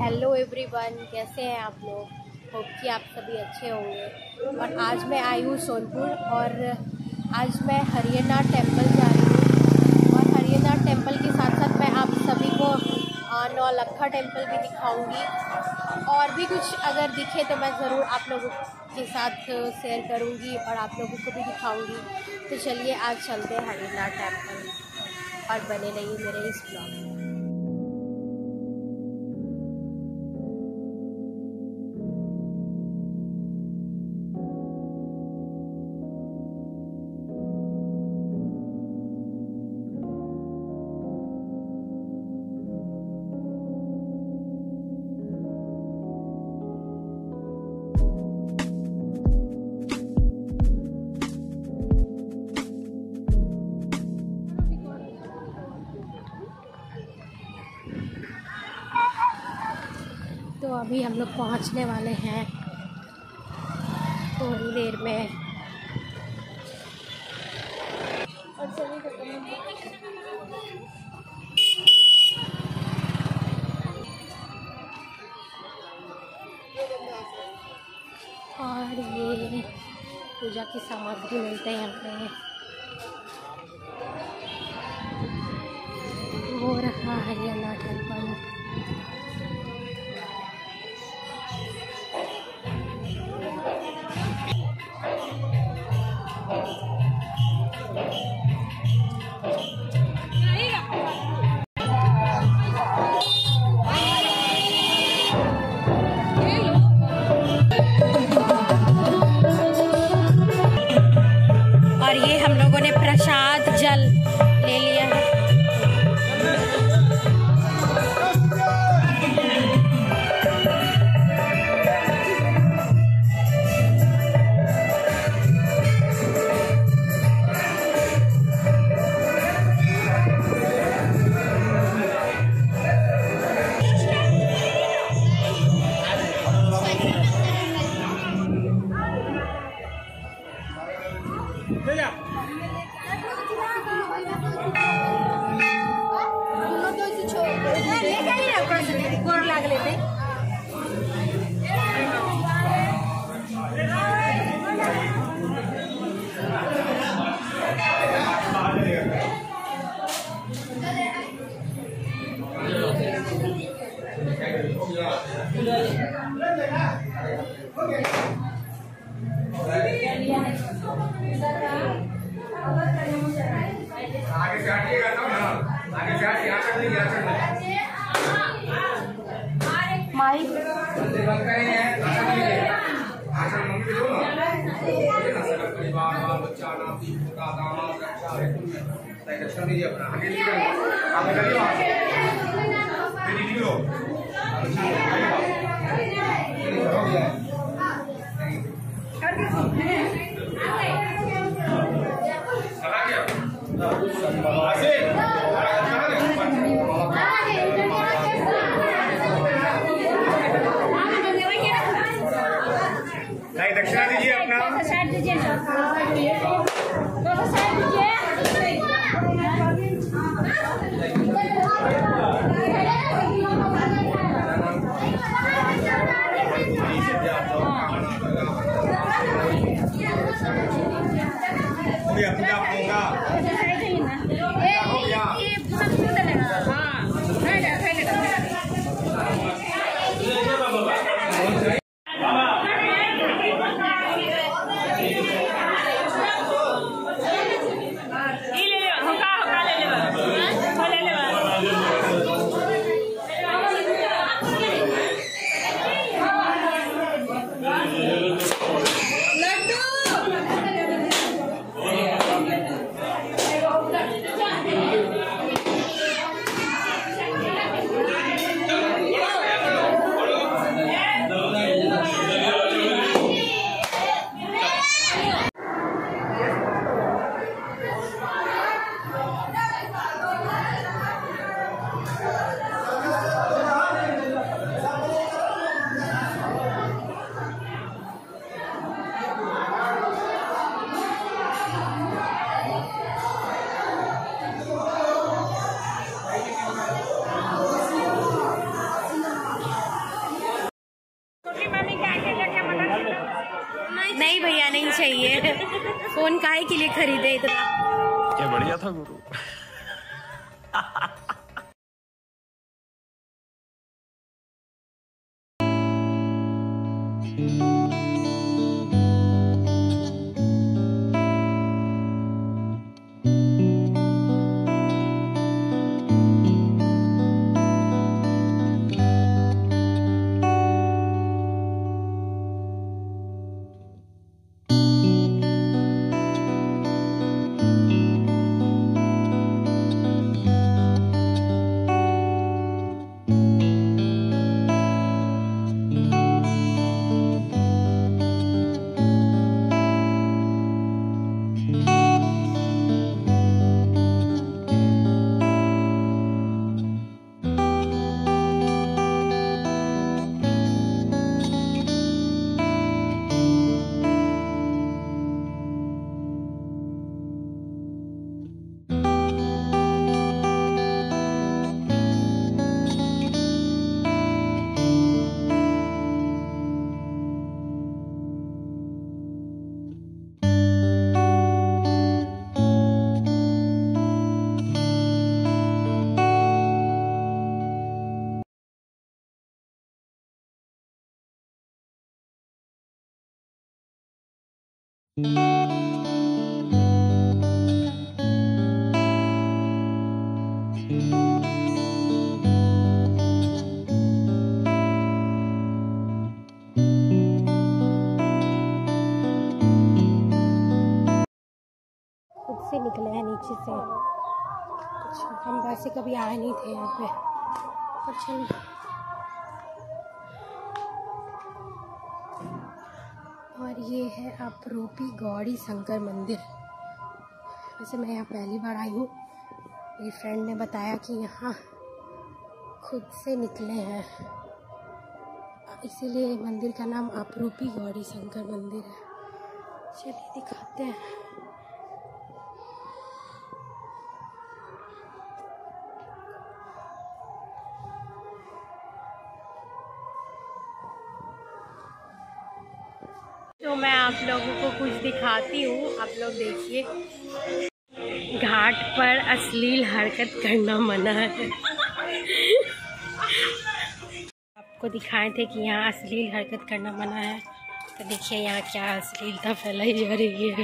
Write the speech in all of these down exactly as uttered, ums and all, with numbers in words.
Hello everyone, कैसे हैं आप लोग। होप कि आप सभी अच्छे होंगे। और आज मैं आई हूँ सोनपुर और आज मैं हरियाणा टेंपल जा रही हूँ। और हरियाणा टेंपल के साथ साथ मैं आप सभी को नौलखा टेंपल भी दिखाऊंगी। और भी कुछ अगर दिखे तो मैं ज़रूर आप लोगों के साथ शेयर करूँगी और आप लोगों को भी दिखाऊँगी। तो चलिए आज चलते हैं हरियाणा टेंपल और बने रहिए मेरे इस ब्लॉग में। तो अभी हम लोग पहुंचने वाले हैं थोड़ी देर में। और ये पूजा की सामग्री मिलते हैं यहाँ पे। वो रखा हरियाणा टेंपल। और ये हम लोगों ने प्रसाद जल ले लिया है। दक्षिणा दीजिए अपना। साइड दीजिए साइड दीजिए। फोन काहे के लिए खरीदे इतना? क्या बढ़िया था गुरु। से निकले हैं नीचे से। कुछ हम वैसे कभी आए नहीं थे यहाँ पे। अच्छा, और ये है अपरूपी गौड़ी शंकर मंदिर। वैसे मैं यहाँ पहली बार आई हूँ। मेरी फ्रेंड ने बताया कि यहाँ खुद से निकले हैं, इसीलिए मंदिर का नाम अपरूपी गौड़ी शंकर मंदिर है। चलिए दिखाते हैं। तो मैं आप लोगों को कुछ दिखाती हूँ, आप लोग देखिए। घाट पर अश्लील हरकत करना मना है। आपको दिखाए थे कि यहाँ अश्लील हरकत करना मना है, तो देखिए यहाँ क्या अश्लीलता फैलाई जा रही है।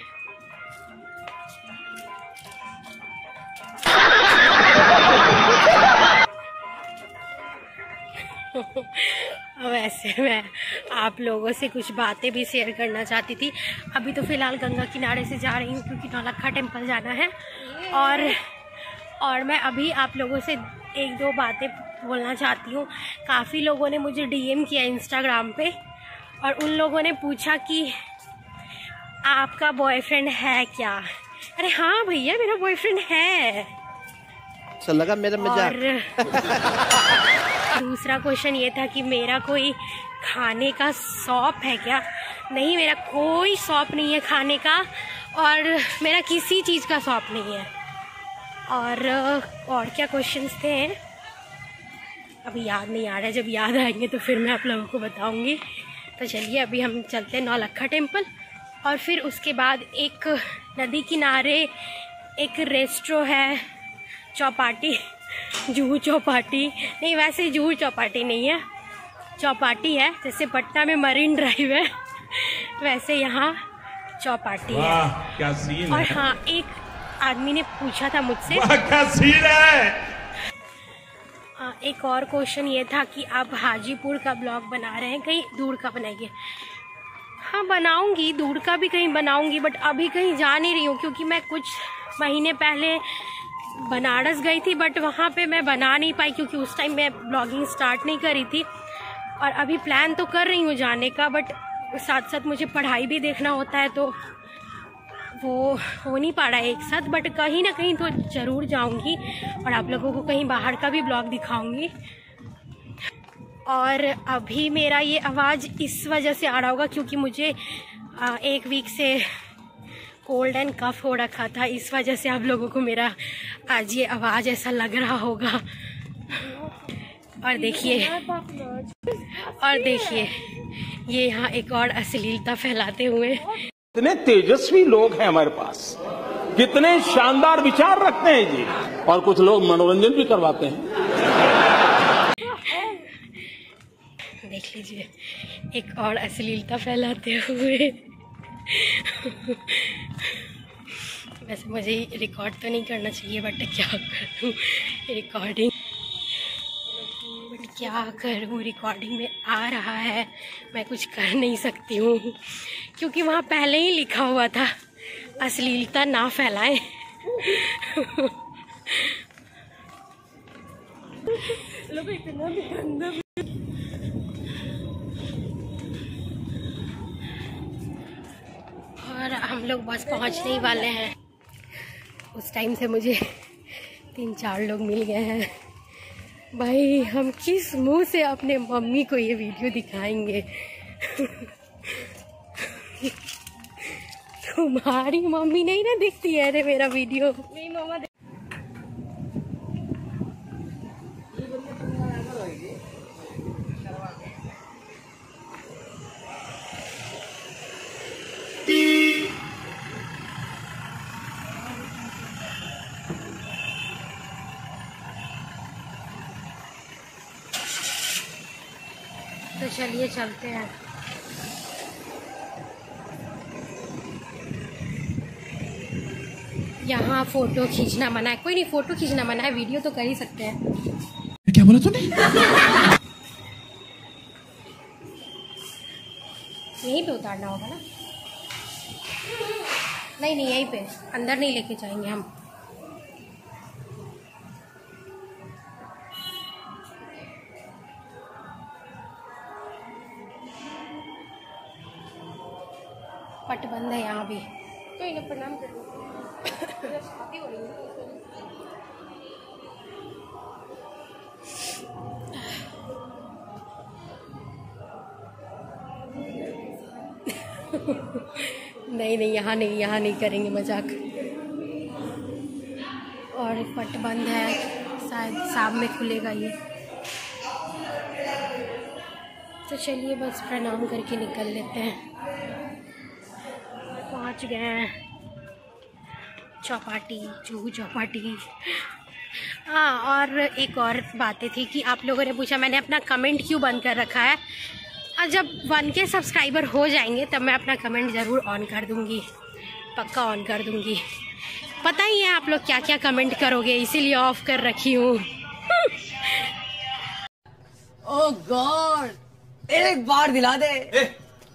वैसे मैं आप लोगों से कुछ बातें भी शेयर करना चाहती थी। अभी तो फ़िलहाल गंगा किनारे से जा रही हूँ क्योंकि नौलक्खा टेम्पल जाना है, और और मैं अभी आप लोगों से एक दो बातें बोलना चाहती हूँ। काफ़ी लोगों ने मुझे डीएम किया इंस्टाग्राम पे, और उन लोगों ने पूछा कि आपका बॉयफ्रेंड है क्या। अरे हाँ भैया, मेरा बॉयफ्रेंड है। अच्छा लगा मेरा मजाक। दूसरा क्वेश्चन ये था कि मेरा कोई खाने का शॉप है क्या। नहीं, मेरा कोई शॉप नहीं है खाने का, और मेरा किसी चीज़ का शॉप नहीं है। और और क्या क्वेश्चंस थे अभी याद नहीं आ रहा है, जब याद आएंगे तो फिर मैं आप लोगों को बताऊंगी। तो चलिए अभी हम चलते हैं नौलक्खा टेम्पल, और फिर उसके बाद एक नदी किनारे एक रेस्ट्रो है, चौपाटी, जूहू चौपाटी नहीं, वैसे जूहू चौपाटी नहीं है, चौपाटी है। जैसे पटना में मरीन ड्राइव है, वैसे यहाँ चौपाटी है। क्या सीन और है। हाँ, एक आदमी ने पूछा था मुझसे, क्या सीन है। हाँ, एक और क्वेश्चन ये था कि आप हाजीपुर का ब्लॉग बना रहे हैं, कहीं दूर का बनाएंगे। हाँ बनाऊंगी, दूर का भी कहीं बनाऊंगी, बट अभी कहीं जा नहीं रही हूँ क्योंकि मैं कुछ महीने पहले बनारस गई थी, बट वहाँ पे मैं बना नहीं पाई क्योंकि उस टाइम मैं ब्लॉगिंग स्टार्ट नहीं करी थी। और अभी प्लान तो कर रही हूँ जाने का, बट साथ साथ मुझे पढ़ाई भी देखना होता है, तो वो हो नहीं पा रहा है एक साथ। बट कहीं ना कहीं तो ज़रूर जाऊँगी, और आप लोगों को कहीं बाहर का भी ब्लॉग दिखाऊँगी। और अभी मेरा ये आवाज़ इस वजह से आ रहा होगा क्योंकि मुझे एक वीक से कोल्ड एंड कफ हो रखा था, इस वजह से आप लोगों को मेरा आज ये आवाज़ ऐसा लग रहा होगा। और देखिए और देखिए ये यहाँ एक और अश्लीलता फैलाते हुए कितने तेजस्वी लोग हैं हमारे पास, कितने शानदार विचार रखते हैं जी। और कुछ लोग मनोरंजन भी करवाते हैं। देख लीजिए एक और अश्लीलता फैलाते हुए। वैसे मुझे रिकॉर्ड तो नहीं करना चाहिए, बट क्या करूँ रिकॉर्डिंग बट क्या करूँ रिकॉर्डिंग में आ रहा है, मैं कुछ कर नहीं सकती हूँ क्योंकि वहाँ पहले ही लिखा हुआ था अश्लीलता ना फैलाएं। और हम लोग बस पहुँचने ही वाले हैं। उस टाइम से मुझे तीन चार लोग मिल गए हैं। भाई हम किस मुंह से अपने मम्मी को ये वीडियो दिखाएंगे? तुम्हारी मम्मी नहीं ना दिखती है रे मेरा वीडियो? नहीं मम्मा तो चलिए चलते हैं। यहाँ फोटो खींचना मना है। कोई नहीं, फोटो खींचना मना है, वीडियो तो कर ही सकते हैं। क्या बोला तूने? यहीं पे उतारना होगा ना? नहीं नहीं यहीं पे, अंदर नहीं लेके जाएंगे हम। पट बंद है यहाँ भी। तो इन्हें प्रणाम कर शादी हो रही है। नहीं नहीं यहाँ नहीं, यहाँ नहीं करेंगे मजाक। और पट बंद है, शायद शाम में खुलेगा ये। तो चलिए बस प्रणाम करके निकल लेते हैं। पहुंच गए हैं चौपाटी, जुहू चौपाटी। हाँ, और एक और बातें थी कि आप लोगों ने पूछा मैंने अपना कमेंट क्यों बंद कर रखा है। और जब वन के सब्सक्राइबर हो जाएंगे तब मैं अपना कमेंट ज़रूर ऑन कर दूँगी, पक्का ऑन कर दूँगी। पता ही है आप लोग क्या क्या कमेंट करोगे, इसीलिए ऑफ कर रखी हूँ। ओह गॉड, एक बार दिला दे।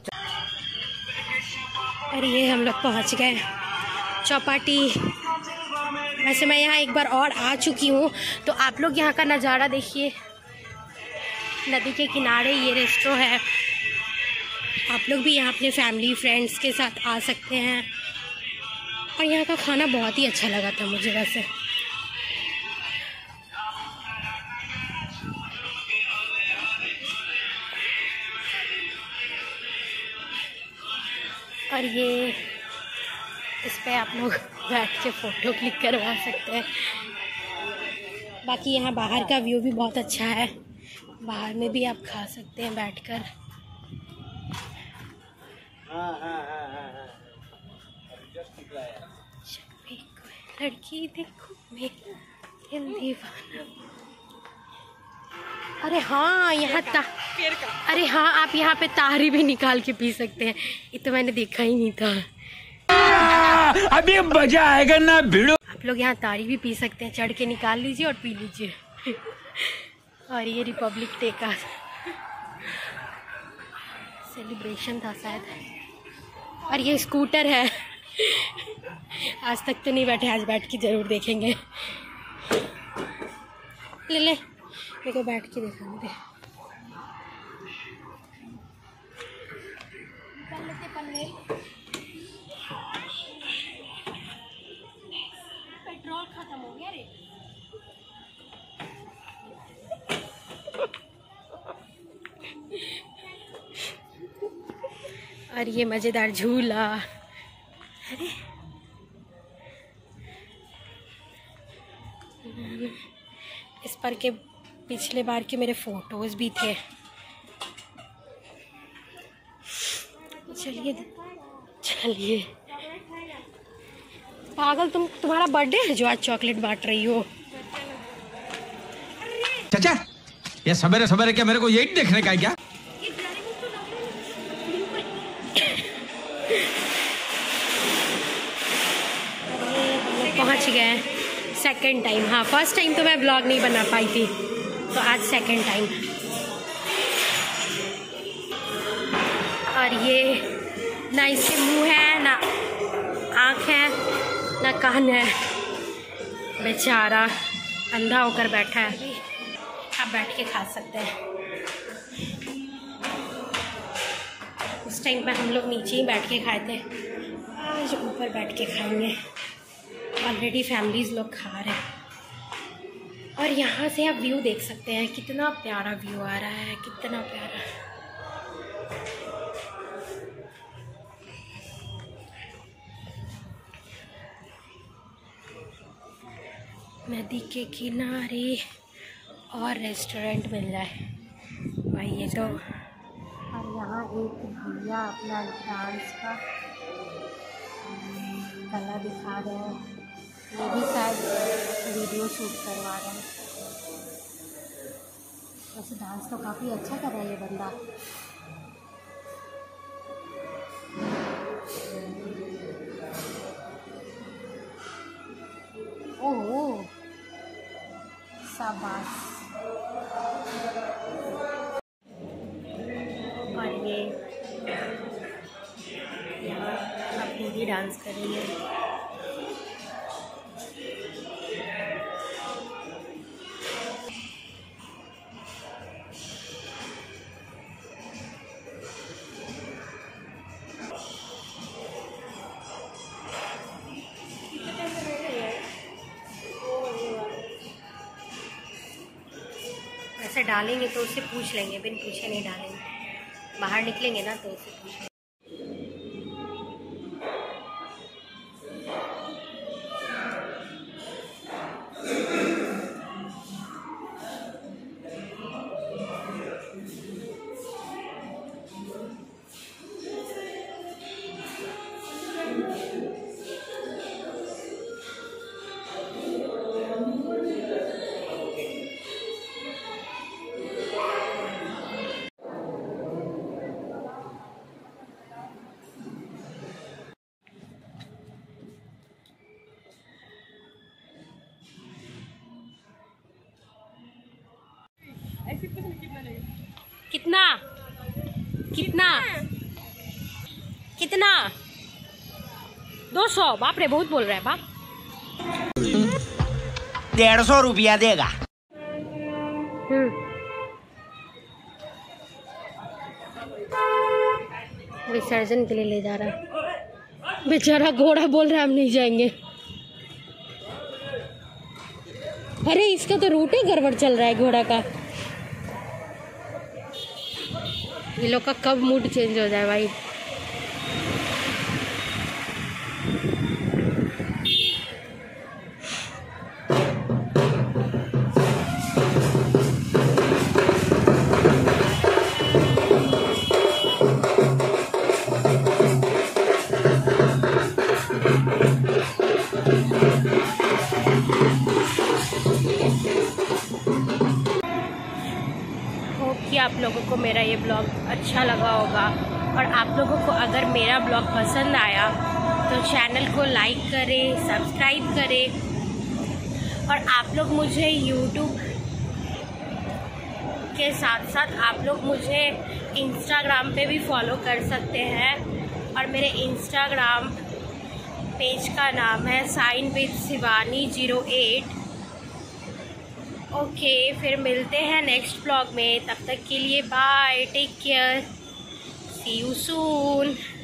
और ये हम लोग पहुँच गए चौपाटी। वैसे मैं यहाँ एक बार और आ चुकी हूँ, तो आप लोग यहाँ का नज़ारा देखिए। नदी के किनारे ये रेस्टोरेंट है, आप लोग भी यहाँ अपने फैमिली फ्रेंड्स के साथ आ सकते हैं। और यहाँ का खाना बहुत ही अच्छा लगा था मुझे वैसे। और ये इस पे आप लोग बैठ के फ़ोटो क्लिक करवा सकते हैं। बाकी यहाँ बाहर का व्यू भी बहुत अच्छा है, बाहर में भी आप खा सकते हैं बैठकर। लड़की देखो मेरा दिल दीवाना। अरे हाँ, यहाँ ता अरे हाँ, आप यहाँ पे तारी भी निकाल के पी सकते हैं। ये तो मैंने देखा ही नहीं था। अभी मजा आएगा ना भिड़ो। आप लोग यहाँ तारी भी पी सकते हैं, चढ़ के निकाल लीजिए और पी लीजिए। और ये रिपब्लिक डे का सेलिब्रेशन था शायद। और ये स्कूटर है, आज तक तो नहीं बैठे, आज बैठ के ज़रूर देखेंगे। ले ले मेरे को बैठ के दिखाने दे। पेट्रोल खत्म हो गया रे। और ये मज़ेदार झूला। अरे इस पर के पिछले बार के मेरे फोटोज़ भी थे। चलिए लिए। पागल, तुम तुम्हारा बर्थडे है जो आज चॉकलेट बांट रही हो। चाचा, ये सवेरे सवेरे क्या मेरे को यही देखने का है क्या? पहुंच गए सेकंड टाइम। हाँ, फर्स्ट टाइम तो मैं ब्लॉग नहीं बना पाई थी, तो आज सेकंड टाइम। और ये ना इसके मुंह है, ना आँख है, ना कान है, बेचारा अंधा होकर बैठा है। आप बैठ के खा सकते हैं। उस टाइम पर हम लोग नीचे ही बैठ के खाए थे, आज ऊपर बैठ के खाएंगे। ऑलरेडी फैमिलीज लोग खा रहे हैं। और यहाँ से आप व्यू देख सकते हैं, कितना प्यारा व्यू आ रहा है, कितना प्यारा। नदी के किनारे और रेस्टोरेंट मिल जाए भाई, ये तो। और यहाँ एक भैया अपना डांस का कला दिखा रहे हैं, ये भी शायद वीडियो शूट करवा रहे हैं। वैसे डांस तो काफ़ी अच्छा कर रहा है ये बंदा। ओह, शाबाश। और ये यहाँ अब दीदी डांस कर रही है। ऐसे डालेंगे तो उससे पूछ लेंगे, बिन पूछे नहीं डालेंगे। बाहर निकलेंगे ना तो उससे पूछ लेंगे। कितना कितना कितना दो सौ? बाप रे, बहुत बोल रहा है बाप। डेढ़ सौ रुपया देगा। विसर्जन के लिए ले जा रहा है बेचारा। घोड़ा बोल रहा है हम नहीं जाएंगे। अरे इसका तो रूट ही गड़बड़ चल रहा है घोड़ा का। ये लोग का कब मूड चेंज हो जाए भाई। कि आप लोगों को मेरा ये ब्लॉग अच्छा लगा होगा। और आप लोगों को अगर मेरा ब्लॉग पसंद आया तो चैनल को लाइक करें, सब्सक्राइब करें। और आप लोग मुझे यूट्यूब के साथ साथ आप लोग मुझे इंस्टाग्राम पे भी फॉलो कर सकते हैं। और मेरे इंस्टाग्राम पेज का नाम है sign with Shivani zero eight. Okay, फिर मिलते हैं नेक्स्ट ब्लॉग में। तब तक के लिए bye, take care, see you soon.